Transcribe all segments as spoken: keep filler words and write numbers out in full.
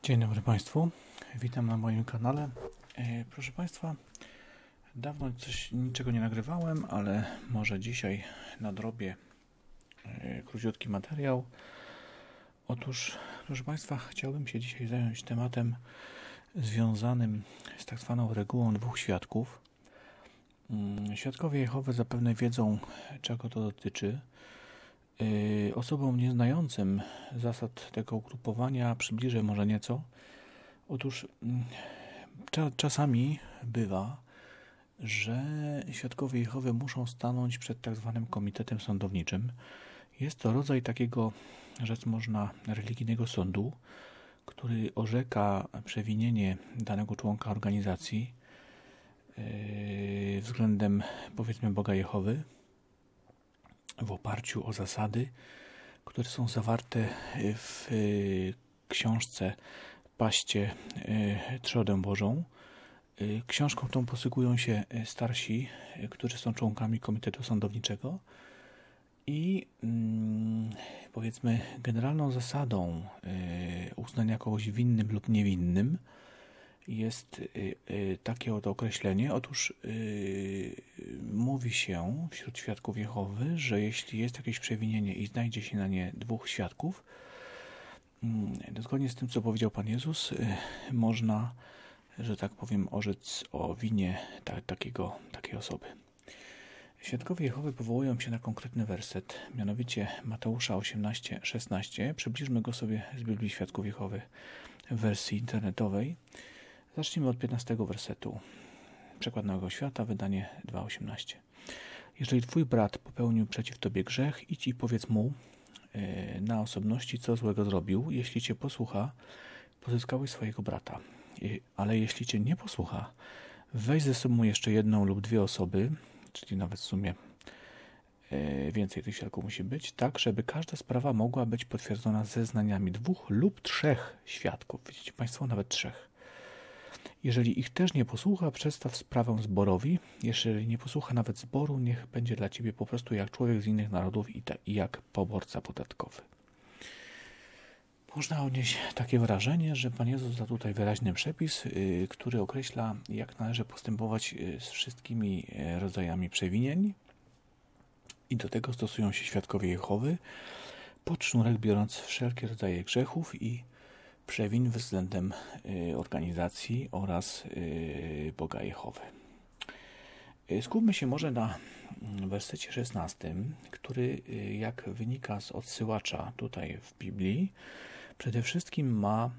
Dzień dobry Państwu, witam na moim kanale. Proszę Państwa, dawno coś, niczego nie nagrywałem, ale może dzisiaj nadrobię króciutki materiał. Otóż, proszę Państwa, chciałbym się dzisiaj zająć tematem związanym z tak zwaną regułą dwóch świadków. Świadkowie Jehowy zapewne wiedzą, czego to dotyczy. Osobom nieznającym zasad tego ugrupowania przybliżę może nieco. Otóż cza, czasami bywa, że świadkowie Jehowy muszą stanąć przed tak zwanym komitetem sądowniczym. Jest to rodzaj takiego, rzec można, religijnego sądu, który orzeka przewinienie danego członka organizacji yy, względem, powiedzmy, Boga Jehowy, w oparciu o zasady, które są zawarte w książce Paście Trzodę Bożą. Książką tą posługują się starsi, którzy są członkami Komitetu Sądowniczego i powiedzmy generalną zasadą uznania kogoś winnym lub niewinnym jest takie oto określenie. Otóż yy, mówi się wśród świadków Jehowy, że jeśli jest jakieś przewinienie i znajdzie się na nie dwóch świadków, yy, zgodnie z tym, co powiedział Pan Jezus, yy, można, że tak powiem, orzec o winie ta, takiego, takiej osoby. Świadkowie Jehowy powołują się na konkretny werset, mianowicie Mateusza osiemnaście szesnaście. Przybliżmy go sobie z Biblii Świadków Jehowy w wersji internetowej. Zacznijmy od piętnastego wersetu. Przekład Nowego Świata, wydanie dwa osiemnaście. Jeżeli twój brat popełnił przeciw tobie grzech, idź i powiedz mu yy, na osobności, co złego zrobił. Jeśli cię posłucha, pozyskałeś swojego brata. I, ale jeśli cię nie posłucha, weź ze sobą jeszcze jedną lub dwie osoby, czyli nawet w sumie yy, więcej tych świadków musi być, tak, żeby każda sprawa mogła być potwierdzona zeznaniami dwóch lub trzech świadków. Widzicie Państwo, nawet trzech. Jeżeli ich też nie posłucha, przedstaw sprawę zborowi. Jeżeli nie posłucha nawet zboru, niech będzie dla ciebie po prostu jak człowiek z innych narodów i, ta, i jak poborca podatkowy. Można odnieść takie wrażenie, że Pan Jezus da tutaj wyraźny przepis, yy, który określa, jak należy postępować yy, z wszystkimi yy, rodzajami przewinień. I do tego stosują się świadkowie Jehowy, pod sznurek biorąc wszelkie rodzaje grzechów i przewin względem y, organizacji oraz y, Boga Jehowy. Y, skupmy się może na wersecie szesnastym, który, y, jak wynika z odsyłacza tutaj w Biblii, przede wszystkim ma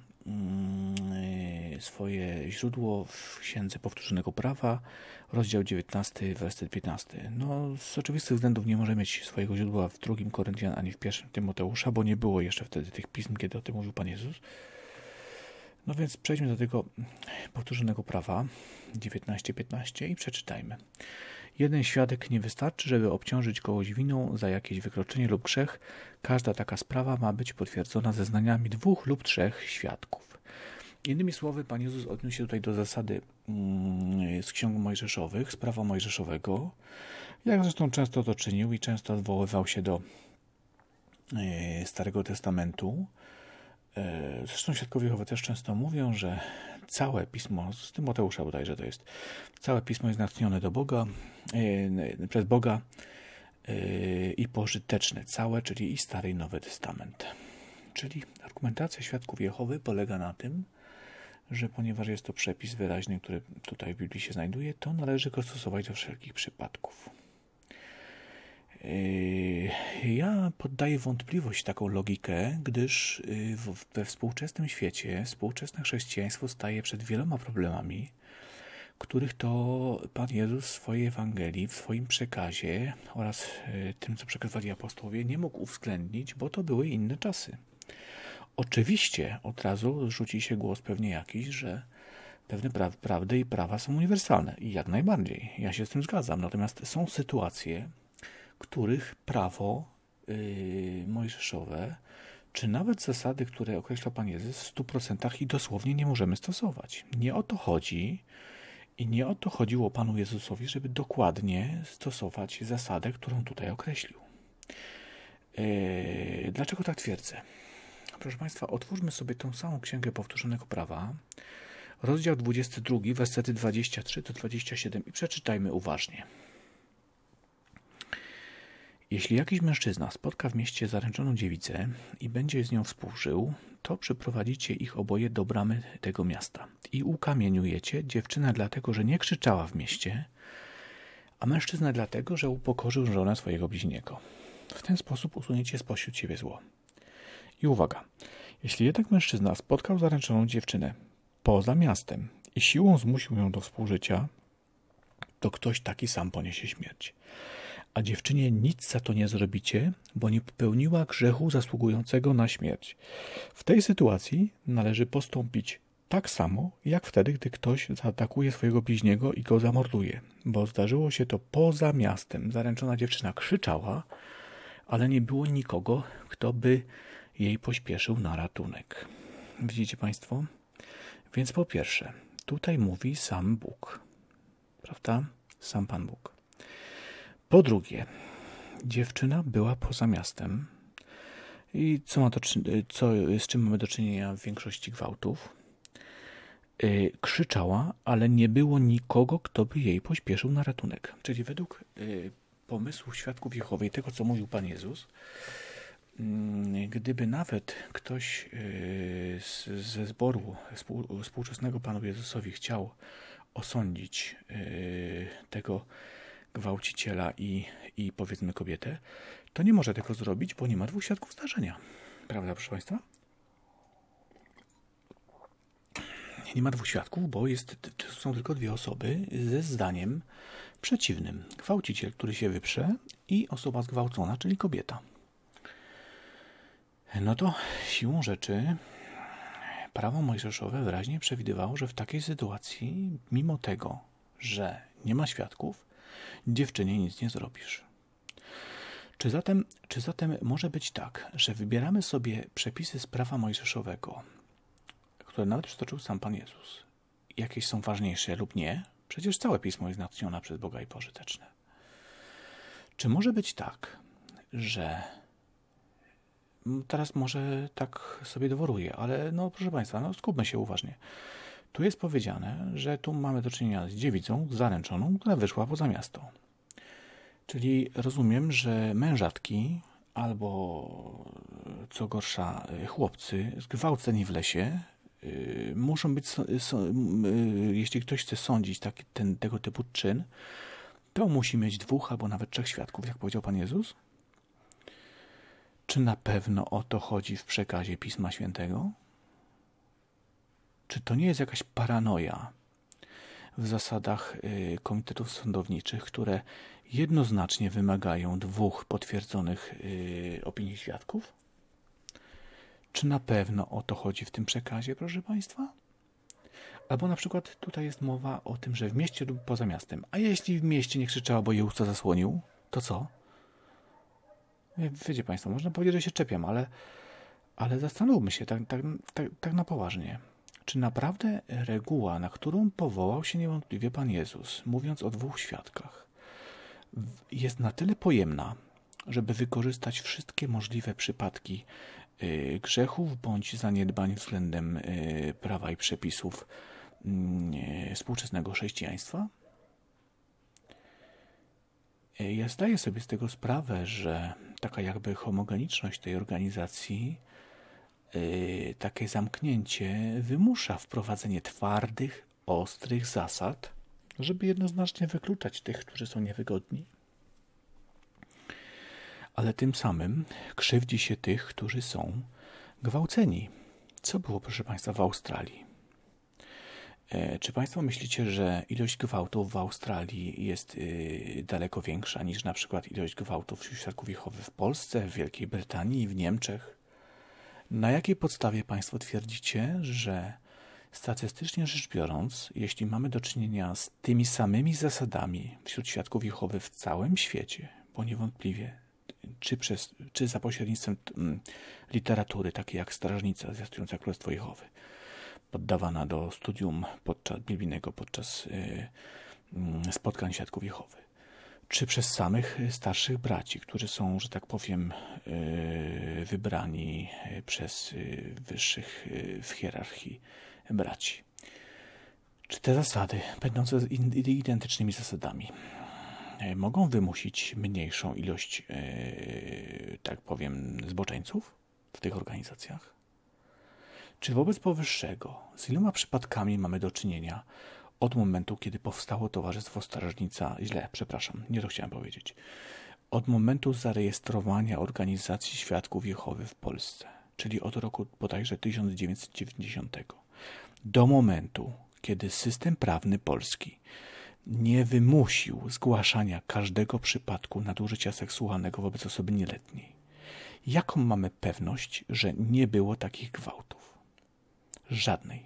y, swoje źródło w Księdze Powtórzonego Prawa, rozdział dziewiętnasty, werset piętnasty. No, z oczywistych względów nie może mieć swojego źródła w drugim Koryntian ani w pierwszym Tymoteusza, bo nie było jeszcze wtedy tych pism, kiedy o tym mówił Pan Jezus. No więc przejdźmy do tego powtórzonego prawa dziewiętnaście piętnaście i przeczytajmy. Jeden świadek nie wystarczy, żeby obciążyć kogoś winą za jakieś wykroczenie lub grzech. Każda taka sprawa ma być potwierdzona zeznaniami dwóch lub trzech świadków. Innymi słowy, Pan Jezus odniósł się tutaj do zasady mm, z ksiąg mojżeszowych, z prawa mojżeszowego, jak zresztą często to czynił i często odwoływał się do y, Starego Testamentu. Zresztą świadkowie Jehowy też często mówią, że całe pismo, z Tymoteusza bodajże to jest, całe pismo jest natchnione do Boga, yy, przez Boga yy, i pożyteczne, całe, czyli i Stary i Nowy Testament. Czyli argumentacja świadków Jehowy polega na tym, że ponieważ jest to przepis wyraźny, który tutaj w Biblii się znajduje, to należy go stosować do wszelkich przypadków. Ja poddaję wątpliwość taką logikę, gdyż we współczesnym świecie współczesne chrześcijaństwo staje przed wieloma problemami, których to Pan Jezus w swojej Ewangelii, w swoim przekazie oraz tym, co przekazywali apostołowie, nie mógł uwzględnić, bo to były inne czasy. Oczywiście od razu rzuci się głos pewnie jakiś, że pewne pra- prawdy i prawa są uniwersalne i jak najbardziej, ja się z tym zgadzam, natomiast są sytuacje, których prawo yy, mojżeszowe, czy nawet zasady, które określa Pan Jezus, w stu procentach i dosłownie nie możemy stosować. Nie o to chodzi i nie o to chodziło Panu Jezusowi, żeby dokładnie stosować zasadę, którą tutaj określił. Yy, dlaczego tak twierdzę? Proszę Państwa, otwórzmy sobie tą samą Księgę Powtórzonego Prawa, rozdział dwudziesty drugi, wersety dwadzieścia trzy do dwudziestego siódmego i przeczytajmy uważnie. Jeśli jakiś mężczyzna spotka w mieście zaręczoną dziewicę i będzie z nią współżył, to przyprowadzicie ich oboje do bramy tego miasta i ukamieniujecie dziewczynę dlatego, że nie krzyczała w mieście, a mężczyznę dlatego, że upokorzył żonę swojego bliźniego. W ten sposób usuniecie spośród siebie zło. I uwaga, jeśli jednak mężczyzna spotkał zaręczoną dziewczynę poza miastem i siłą zmusił ją do współżycia, to ktoś taki sam poniesie śmierć. A dziewczynie nic za to nie zrobicie, bo nie popełniła grzechu zasługującego na śmierć. W tej sytuacji należy postąpić tak samo, jak wtedy, gdy ktoś zaatakuje swojego bliźniego i go zamorduje, bo zdarzyło się to poza miastem. Zaręczona dziewczyna krzyczała, ale nie było nikogo, kto by jej pośpieszył na ratunek. Widzicie Państwo? Więc po pierwsze, tutaj mówi sam Bóg. Prawda? Sam Pan Bóg. Po drugie, dziewczyna była poza miastem. I co ma to, co, z czym mamy do czynienia w większości gwałtów? Yy, krzyczała, ale nie było nikogo, kto by jej pośpieszył na ratunek. Czyli według yy, pomysłu świadków Jehowy i tego, co mówił Pan Jezus, yy, gdyby nawet ktoś yy, z, ze zboru współ, współczesnego Panu Jezusowi chciał osądzić yy, tego gwałciciela i, i powiedzmy kobietę, to nie może tego zrobić, bo nie ma dwóch świadków zdarzenia. Prawda, proszę Państwa? Nie ma dwóch świadków, bo jest, są tylko dwie osoby ze zdaniem przeciwnym. Gwałciciel, który się wyprze i osoba zgwałcona, czyli kobieta. No to siłą rzeczy prawo mojżeszowe wyraźnie przewidywało, że w takiej sytuacji, mimo tego, że nie ma świadków, dziewczynie nic nie zrobisz. Czy zatem, czy zatem może być tak, że wybieramy sobie przepisy z prawa mojżeszowego, które nawet przytoczył sam Pan Jezus, jakieś są ważniejsze lub nie? Przecież całe Pismo jest natchnione przez Boga i pożyteczne. Czy może być tak, że teraz może tak sobie doworuję, ale no proszę Państwa, no skupmy się uważnie. Tu jest powiedziane, że tu mamy do czynienia z dziewicą zaręczoną, która wyszła poza miasto. Czyli rozumiem, że mężatki albo co gorsza chłopcy zgwałceni w lesie yy, muszą być, so, so, yy, jeśli ktoś chce sądzić taki, ten, tego typu czyn, to musi mieć dwóch albo nawet trzech świadków, jak powiedział Pan Jezus. Czy na pewno o to chodzi w przekazie Pisma Świętego? Czy to nie jest jakaś paranoja w zasadach y, komitetów sądowniczych, które jednoznacznie wymagają dwóch potwierdzonych y, opinii świadków? Czy na pewno o to chodzi w tym przekazie, proszę Państwa? Albo na przykład tutaj jest mowa o tym, że w mieście lub poza miastem. A jeśli w mieście nie krzyczała, bo jej usta zasłonił, to co? Wiecie Państwo, można powiedzieć, że się czepiam, ale, ale zastanówmy się tak, tak, tak, tak na poważnie. Czy naprawdę reguła, na którą powołał się niewątpliwie Pan Jezus, mówiąc o dwóch świadkach, jest na tyle pojemna, żeby wykorzystać wszystkie możliwe przypadki y, grzechów bądź zaniedbań względem y, prawa i przepisów y, współczesnego chrześcijaństwa? Y, ja zdaję sobie z tego sprawę, że taka jakby homogeniczność tej organizacji, Yy, takie zamknięcie wymusza wprowadzenie twardych, ostrych zasad, żeby jednoznacznie wykluczać tych, którzy są niewygodni. Ale tym samym krzywdzi się tych, którzy są gwałceni. Co było, proszę Państwa, w Australii? Yy, czy Państwo myślicie, że ilość gwałtów w Australii jest yy, daleko większa niż na przykład ilość gwałtów wśród świadków Jehowy w Polsce, w Wielkiej Brytanii i w Niemczech? Na jakiej podstawie Państwo twierdzicie, że statystycznie rzecz biorąc, jeśli mamy do czynienia z tymi samymi zasadami wśród świadków Jehowy w całym świecie, bo niewątpliwie, czy, przez, czy za pośrednictwem mm, literatury, takiej jak Strażnica zwiastująca Królestwo Jehowy, poddawana do studium podczas biblijnego podczas y, y, spotkań świadków Jehowy, czy przez samych starszych braci, którzy są, że tak powiem, wybrani przez wyższych w hierarchii braci. Czy te zasady, będące identycznymi zasadami, mogą wymusić mniejszą ilość, tak powiem, zboczeńców w tych organizacjach? Czy wobec powyższego, z iloma przypadkami mamy do czynienia od momentu, kiedy powstało Towarzystwo Strażnica, źle, przepraszam, nie to chciałem powiedzieć, od momentu zarejestrowania Organizacji Świadków Jehowy w Polsce, czyli od roku bodajże tysiąc dziewięćset dziewięćdziesiątego, do momentu, kiedy system prawny polski nie wymusił zgłaszania każdego przypadku nadużycia seksualnego wobec osoby nieletniej. Jaką mamy pewność, że nie było takich gwałtów? Żadnej.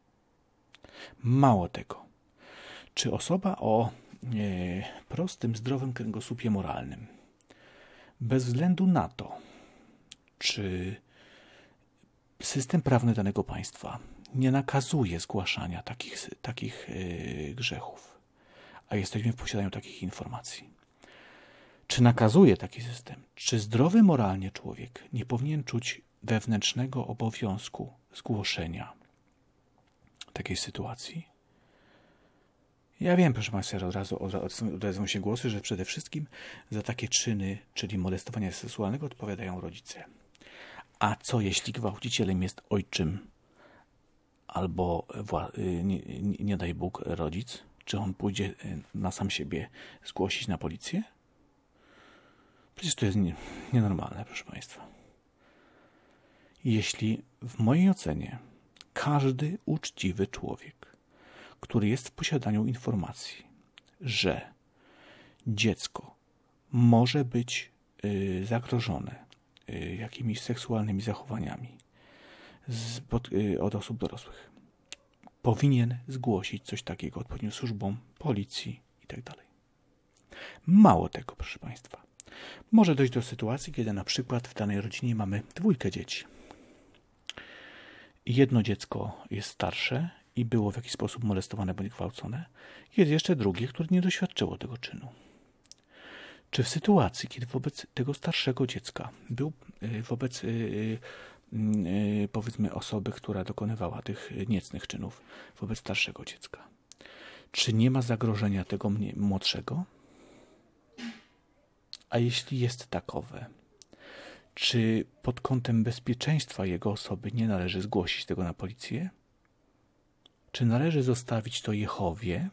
Mało tego. Czy osoba o e, prostym, zdrowym kręgosłupie moralnym, bez względu na to, czy system prawny danego państwa nie nakazuje zgłaszania takich, takich e, grzechów, a jesteśmy w posiadaniu takich informacji, czy nakazuje taki system, czy zdrowy moralnie człowiek nie powinien czuć wewnętrznego obowiązku zgłoszenia takiej sytuacji? Ja wiem, proszę Państwa, że od razu odezwą się głosy, że przede wszystkim za takie czyny, czyli molestowania seksualnego, odpowiadają rodzice. A co jeśli gwałcicielem jest ojczym albo, nie, nie, nie daj Bóg, rodzic? Czy on pójdzie na sam siebie zgłosić na policję? Przecież to jest nie, nienormalne, proszę Państwa. Jeśli w mojej ocenie każdy uczciwy człowiek, który jest w posiadaniu informacji, że dziecko może być y, zagrożone y, jakimiś seksualnymi zachowaniami z, pod, y, od osób dorosłych, powinien zgłosić coś takiego odpowiednim służbom, policji itd. Mało tego, proszę Państwa. Może dojść do sytuacji, kiedy na przykład w danej rodzinie mamy dwójkę dzieci. Jedno dziecko jest starsze i było w jakiś sposób molestowane bądź gwałcone. Jest jeszcze drugie, które nie doświadczyło tego czynu. Czy w sytuacji, kiedy wobec tego starszego dziecka był wobec powiedzmy osoby, która dokonywała tych niecnych czynów wobec starszego dziecka, czy nie ma zagrożenia tego młodszego? A jeśli jest takowe, czy pod kątem bezpieczeństwa jego osoby nie należy zgłosić tego na policję? Czy należy zostawić to Jehowie?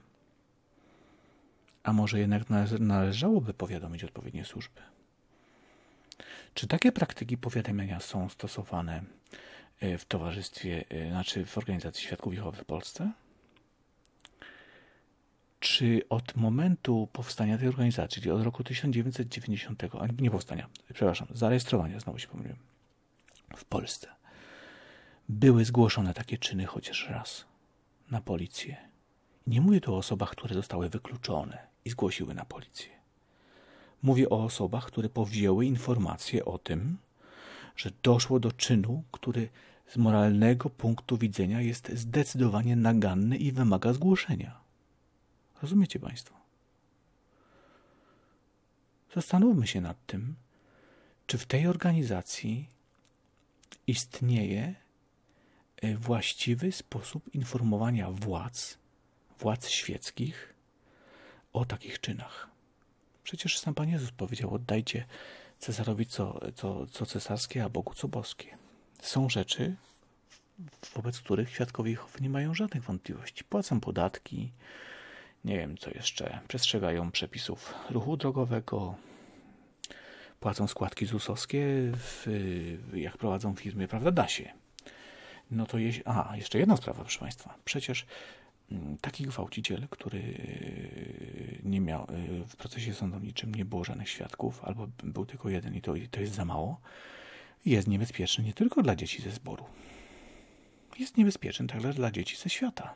A może jednak nale- należałoby powiadomić odpowiednie służby? Czy takie praktyki powiadamiania są stosowane w towarzystwie, znaczy w Organizacji Świadków Jehowy w Polsce? Czy od momentu powstania tej organizacji, czyli od roku tysiąc dziewięćset dziewięćdziesiątego, a nie powstania, przepraszam, zarejestrowania, znowu się pomyliłem, w Polsce, były zgłoszone takie czyny chociaż raz na policję? Nie mówię tu o osobach, które zostały wykluczone i zgłosiły na policję. Mówię o osobach, które powzięły informację o tym, że doszło do czynu, który z moralnego punktu widzenia jest zdecydowanie naganny i wymaga zgłoszenia. Rozumiecie Państwo? Zastanówmy się nad tym, czy w tej organizacji istnieje właściwy sposób informowania władz, władz świeckich o takich czynach. Przecież sam Pan Jezus powiedział: oddajcie Cesarowi co, co, co cesarskie, a Bogu co boskie. Są rzeczy, wobec których świadkowie Jehowy nie mają żadnych wątpliwości. Płacą podatki, nie wiem co jeszcze, przestrzegają przepisów ruchu drogowego, płacą składki zusowskie, w, jak prowadzą firmy, prawda, da się. No to jeśli... A, jeszcze jedna sprawa, proszę Państwa. Przecież taki gwałciciel, który nie miał, w procesie sądowniczym nie było żadnych świadków, albo był tylko jeden i to, i to jest za mało, jest niebezpieczny nie tylko dla dzieci ze zboru. Jest niebezpieczny także dla dzieci ze świata.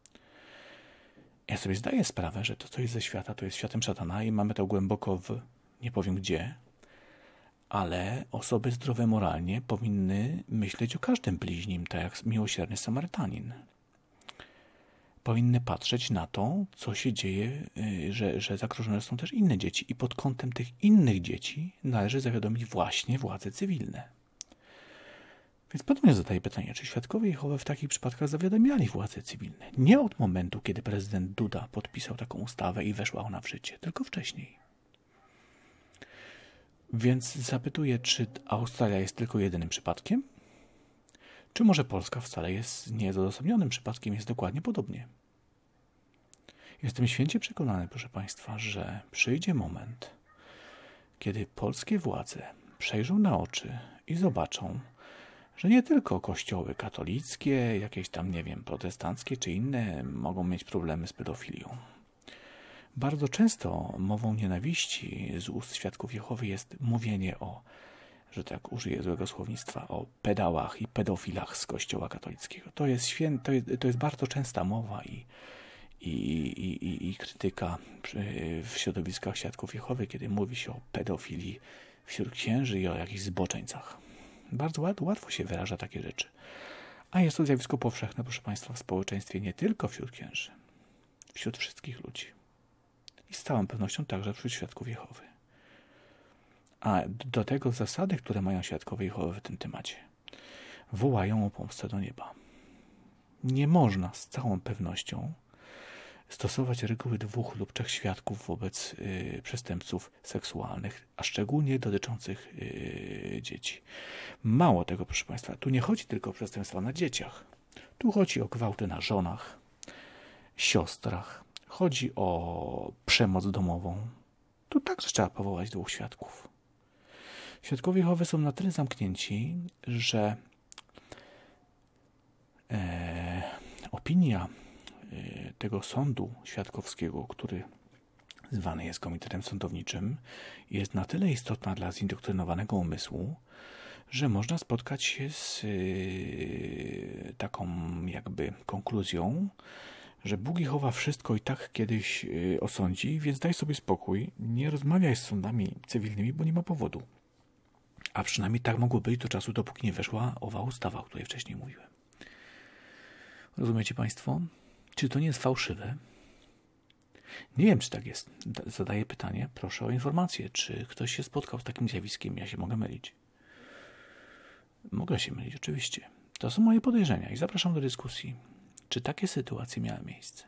Ja sobie zdaję sprawę, że to, co jest ze świata, to jest światem szatana i mamy to głęboko w, nie powiem gdzie, ale osoby zdrowe moralnie powinny myśleć o każdym bliźnim, tak jak miłosierny Samarytanin. powinny patrzeć na to, co się dzieje, że, że zagrożone są też inne dzieci. I pod kątem tych innych dzieci należy zawiadomić właśnie władze cywilne. Więc ponownie zadaję pytanie, czy świadkowie Jehowy w takich przypadkach zawiadamiali władze cywilne? Nie od momentu, kiedy prezydent Duda podpisał taką ustawę i weszła ona w życie, tylko wcześniej. Więc zapytuję, czy Australia jest tylko jedynym przypadkiem? Czy może Polska wcale jest nieodosobnionym przypadkiem, jest dokładnie podobnie? Jestem święcie przekonany, proszę Państwa, że przyjdzie moment, kiedy polskie władze przejrzą na oczy i zobaczą, że nie tylko kościoły katolickie, jakieś tam, nie wiem, protestanckie czy inne mogą mieć problemy z pedofilią. Bardzo często mową nienawiści z ust świadków Jehowy jest mówienie o, że tak użyję złego słownictwa, o pedałach i pedofilach z kościoła katolickiego. To jest, świę... to jest, to jest bardzo częsta mowa i, i, i, i, i krytyka w środowiskach świadków Jehowy, kiedy mówi się o pedofilii wśród księży i o jakichś zboczeńcach. Bardzo łatwo się wyraża takie rzeczy. A jest to zjawisko powszechne, proszę Państwa, w społeczeństwie nie tylko wśród księży, wśród wszystkich ludzi. I z całą pewnością także wśród świadków Jehowy. A do tego zasady, które mają świadkowie Jehowy w tym temacie, wołają o pomstę do nieba. Nie można z całą pewnością stosować reguły dwóch lub trzech świadków wobec y, przestępców seksualnych, a szczególnie dotyczących y, dzieci. Mało tego, proszę Państwa, tu nie chodzi tylko o przestępstwa na dzieciach. Tu chodzi o gwałty na żonach, siostrach. Chodzi o przemoc domową. Tu także trzeba powołać dwóch świadków. Świadkowie Jehowy są na tyle zamknięci, że e, opinia e, tego sądu świadkowskiego, który zwany jest komitetem sądowniczym, jest na tyle istotna dla zindoktrynowanego umysłu, że można spotkać się z e, taką jakby konkluzją, że Bóg Jehowa wszystko i tak kiedyś y, osądzi, więc daj sobie spokój, nie rozmawiaj z sądami cywilnymi, bo nie ma powodu. A przynajmniej tak mogło być do czasu, dopóki nie weszła owa ustawa, o której wcześniej mówiłem. Rozumiecie Państwo? Czy to nie jest fałszywe? Nie wiem, czy tak jest. Zadaję pytanie, proszę o informację, czy ktoś się spotkał z takim zjawiskiem. Ja się mogę mylić. Mogę się mylić, oczywiście. To są moje podejrzenia i zapraszam do dyskusji. Czy takie sytuacje miały miejsce?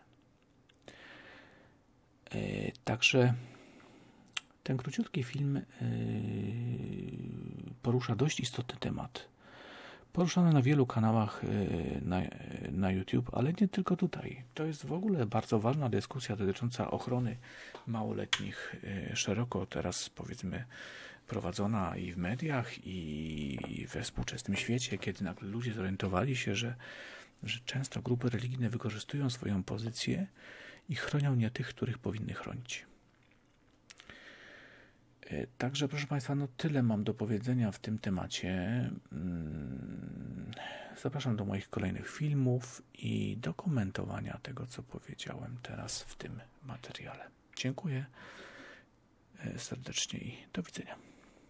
Yy, także ten króciutki film yy, porusza dość istotny temat. Poruszany na wielu kanałach yy, na, na YouTube, ale nie tylko tutaj. To jest w ogóle bardzo ważna dyskusja dotycząca ochrony małoletnich, yy, szeroko teraz powiedzmy prowadzona i w mediach, i we współczesnym świecie, kiedy nagle ludzie zorientowali się, że że często grupy religijne wykorzystują swoją pozycję i chronią nie tych, których powinny chronić. Także, proszę Państwa, no tyle mam do powiedzenia w tym temacie. Zapraszam do moich kolejnych filmów i do komentowania tego, co powiedziałem teraz w tym materiale. Dziękuję serdecznie i do widzenia.